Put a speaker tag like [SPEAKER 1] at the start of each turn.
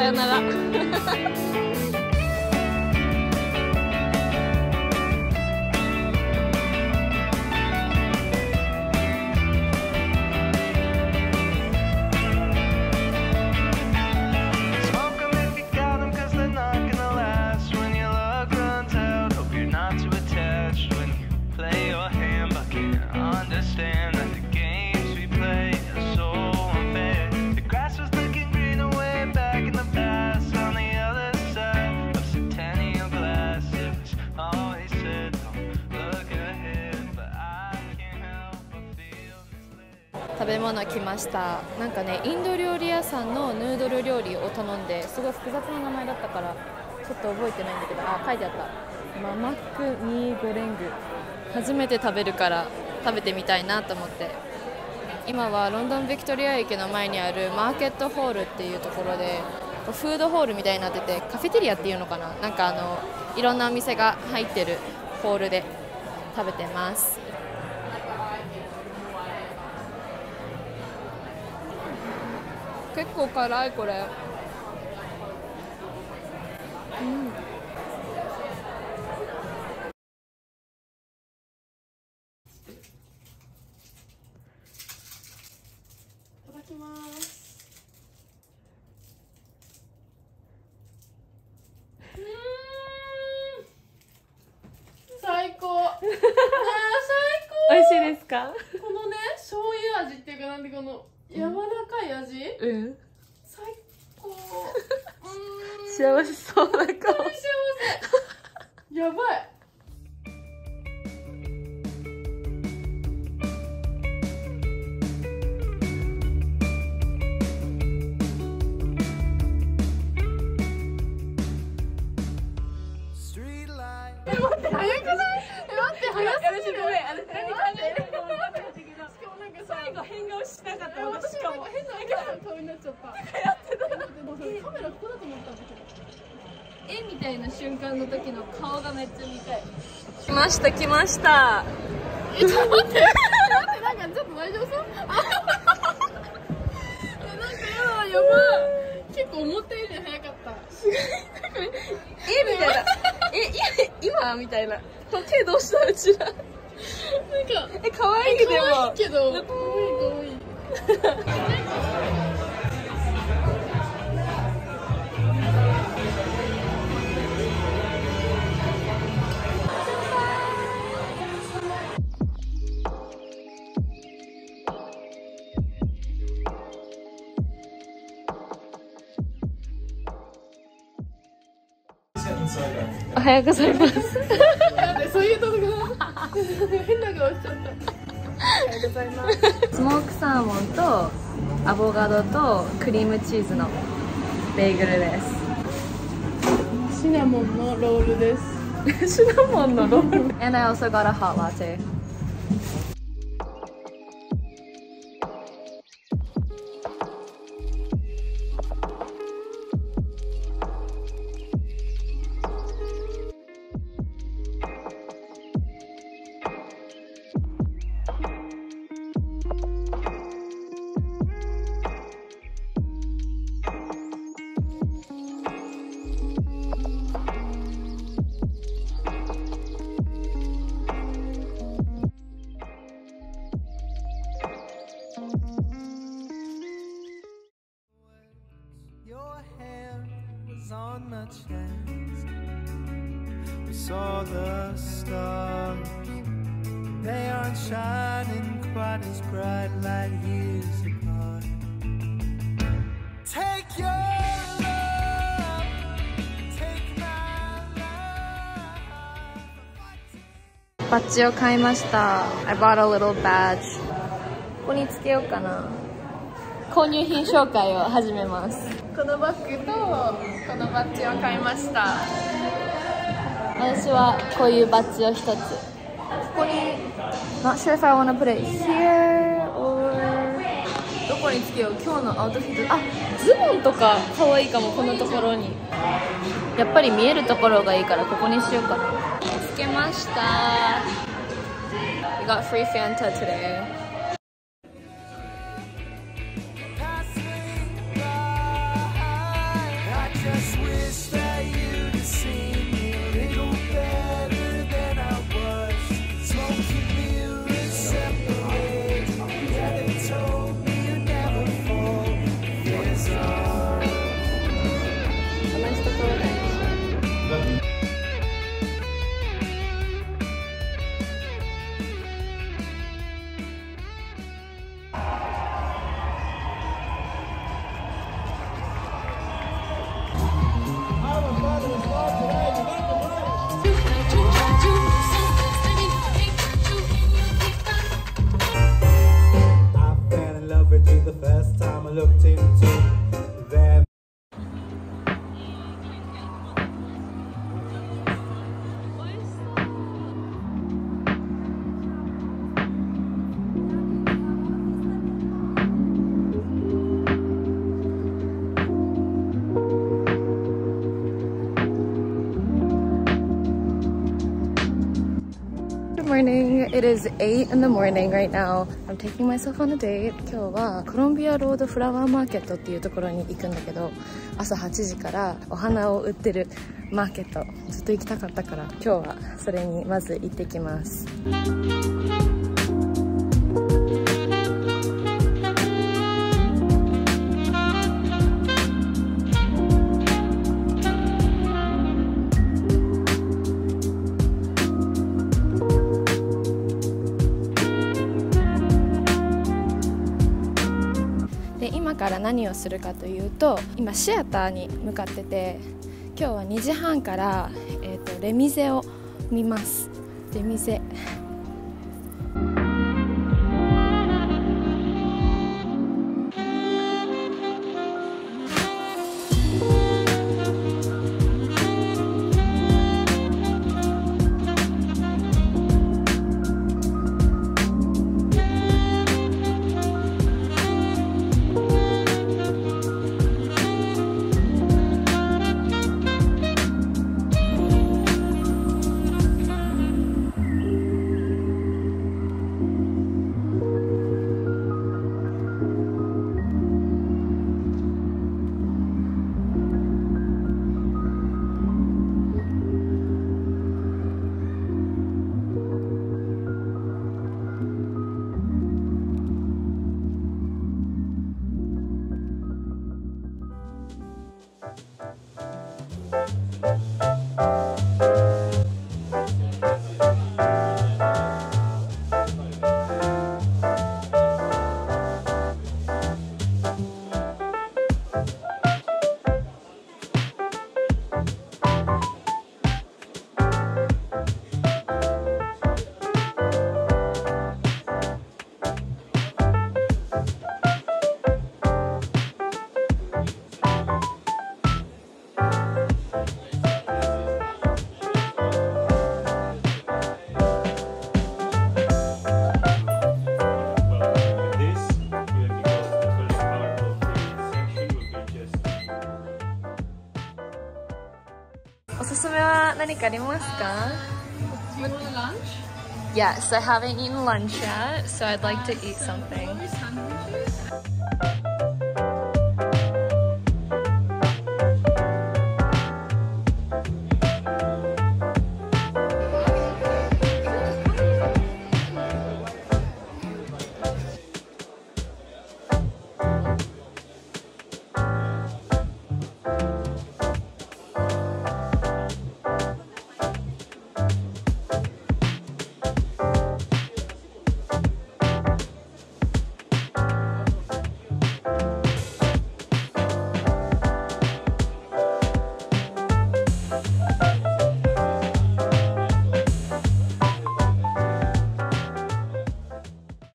[SPEAKER 1] よなら。食べ物来ました。なんかね、インド料理屋さんのヌードル料理を頼んで、すごい複雑な名前だったからちょっと覚えてないんだけど、あ、書いてあった。ママックミーゴレング。初めて食べるから食べてみたいなと思って。今はロンドンビクトリア駅の前にあるマーケットホールっていうところで、フードホールみたいになってて、カフェテリアっていうのかな、なんかいろんなお店が入ってるホールで食べてます。結構辛いこれ。いただきます。最高。最高。美味しいですか？このね、醤油味っていうか、なんでこの柔らかい味。最高。幸せそうな顔。幸せ。やばい。待って、早くない？待って、早すぎる。ごめん、何考えてるか分かんなかったけど、しかもなんか最後変顔しなかった。私しかも変な顔になっちゃった。やってた。カメラここだと思ったんだけど。絵みたいな瞬間の時の顔がめっちゃ見たい。来ました来ました。ちょっと待って。なんかちょっと大丈夫そう？なんかやばい。結構思ったより早かった。みたいな。今みたいな。手どうしたうちら。なんか可愛いでも。可愛いけど。可愛い可愛い。おはようございます。そういうとこが変な顔しちゃった。おはようございます。スモークサーモンとアボカドとクリームチーズのベーグルです。シナモンのロールです。シナモンのロール。And I also got a hot latte. On my chest, we saw the stars. They aren't shining quite as bright, like years apart. Take your love, take my love. バッジを買いました。I bought a little badge. ここにつけようかな。購入品紹介を始めます。このバッグとこのバッジを買いました。私はこういうバッジを一つ。ここに Not sure if I wanna put it here or どこにつけよう。今日のアウトフィット。あ、ズボンとか可愛いかも。このところにやっぱり見えるところがいいからここにしようかな。つけました。We got free Fanta today.
[SPEAKER 2] I looked into them.
[SPEAKER 1] Good morning. It is 8 in the morning right now. I'm taking myself on a date.今日はコロンビアロードフラワーマーケットっていうところに行くんだけど、朝8時からお花を売ってるマーケットずっと行きたかったから、今日はそれにまず行ってきます。で今から何をするかというと、今シアターに向かってて、今日は2時半から、レミゼを見ます。レミゼおすすめは何かありますか？ Yes, I haven't eaten lunch yet, so I'd like to eat something.